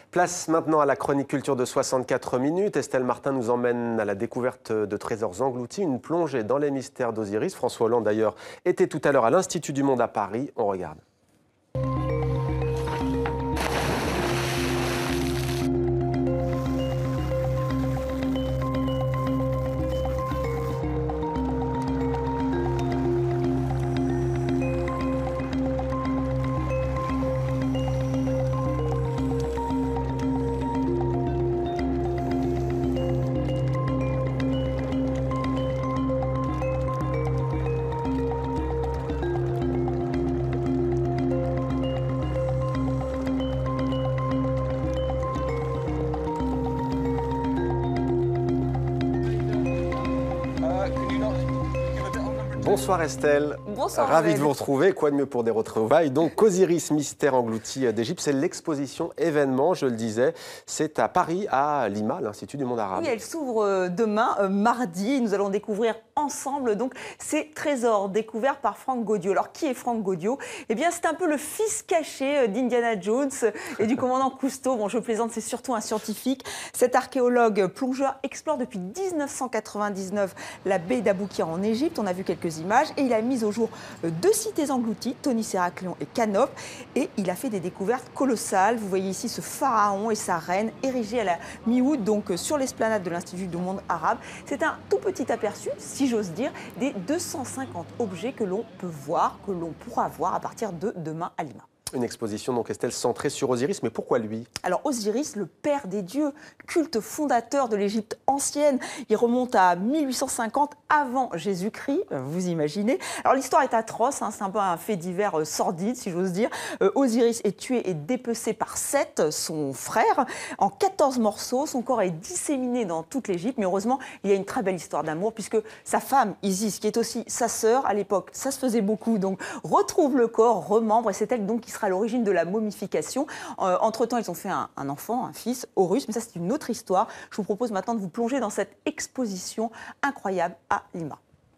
Place maintenant à la chronique culture de 64 minutes. Estelle Martin nous emmène à la découverte de trésors engloutis, une plongée dans les mystères d'Osiris. François Hollande d'ailleurs était tout à l'heure à l'Institut du Monde à Paris. On regarde. Bonsoir Estelle. Bonsoir. Ravi de vous retrouver. Quoi de mieux pour des retrouvailles. Donc Osiris, mystère englouti d'Égypte, c'est l'exposition événement, je le disais. C'est à Paris, à Lima, l'Institut du Monde Arabe. Oui, elle s'ouvre demain, mardi. Nous allons découvrir ensemble donc ces trésors découverts par Franck Gaudio. Alors qui est Franck Gaudio? Eh bien c'est un peu le fils caché d'Indiana Jones et du commandant Cousteau. Bon, je plaisante, c'est surtout un scientifique. Cet archéologue plongeur explore depuis 1999 la baie d'Aboukir en Égypte. On a vu quelques images et il a mis au jour deux cités englouties, Tonis, Héraclion et Canop, et il a fait des découvertes colossales. Vous voyez ici ce pharaon et sa reine érigés à la mi-août, donc sur l'esplanade de l'Institut du Monde Arabe. C'est un tout petit aperçu, si j'ose dire, des 250 objets que l'on peut voir, que l'on pourra voir à partir de demain à Lima. Une exposition, donc Estelle, centrée sur Osiris, mais pourquoi lui? Alors Osiris, le père des dieux, culte fondateur de l'Égypte ancienne, il remonte à 1850 avant Jésus-Christ, vous imaginez. Alors l'histoire est atroce, hein, c'est un peu un fait divers sordide, si j'ose dire. Osiris est tué et dépecé par Seth, son frère, en 14 morceaux. Son corps est disséminé dans toute l'Égypte, mais heureusement, il y a une très belle histoire d'amour, puisque sa femme, Isis, qui est aussi sa sœur, à l'époque, ça se faisait beaucoup, donc retrouve le corps, remembre, et c'est elle donc qui sera à l'origine de la momification. Entre-temps, ils ont fait un enfant, un fils, Horus, mais ça c'est une autre histoire. Je vous propose maintenant de vous plonger dans cette exposition incroyable à Lima.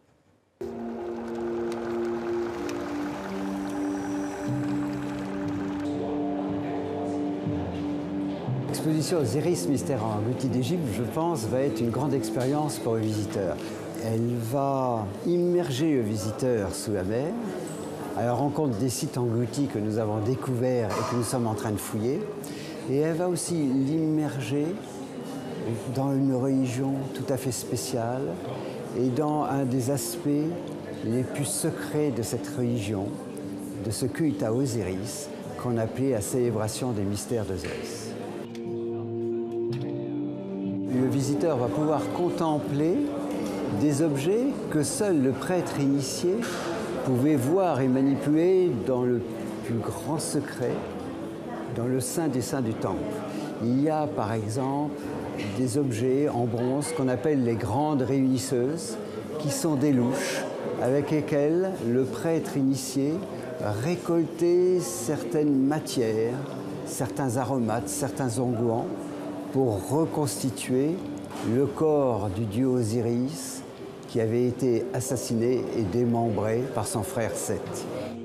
L'exposition Osiris, mystère englouti d'Égypte, je pense, va être une grande expérience pour le visiteur. Elle va immerger le visiteur sous la mer, à la rencontre des sites engloutis que nous avons découverts et que nous sommes en train de fouiller. Et elle va aussi l'immerger dans une religion tout à fait spéciale et dans un des aspects les plus secrets de cette religion, de ce culte à Osiris qu'on appelait la célébration des mystères d'Osiris. Le visiteur va pouvoir contempler des objets que seul le prêtre initié pouvait voir et manipuler dans le plus grand secret, dans le saint des saints du temple. Il y a par exemple des objets en bronze qu'on appelle les grandes réunisseuses, qui sont des louches avec lesquelles le prêtre initié récoltait certaines matières, certains aromates, certains onguents pour reconstituer le corps du dieu Osiris qui avait été assassiné et démembré par son frère Seth.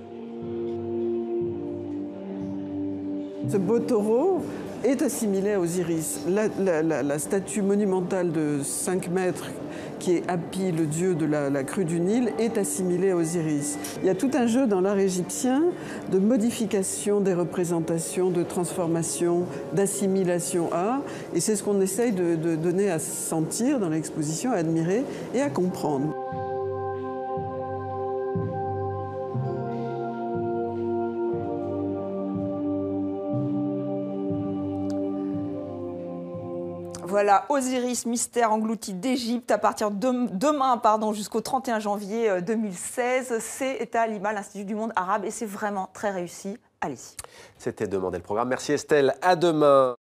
Ce beau taureau est assimilé à Osiris. La statue monumentale de 5 mètres qui est Hapi, le dieu de la crue du Nil, est assimilée à Osiris. Il y a tout un jeu dans l'art égyptien de modification des représentations, de transformation, d'assimilation à, et c'est ce qu'on essaye de donner à sentir dans l'exposition, à admirer et à comprendre. Voilà, Osiris, mystère englouti d'Égypte, à partir de demain jusqu'au 31 janvier 2016. C'est à Lima, l'Institut du Monde Arabe, et c'est vraiment très réussi. Allez-y. C'était Demander le programme. Merci Estelle, à demain.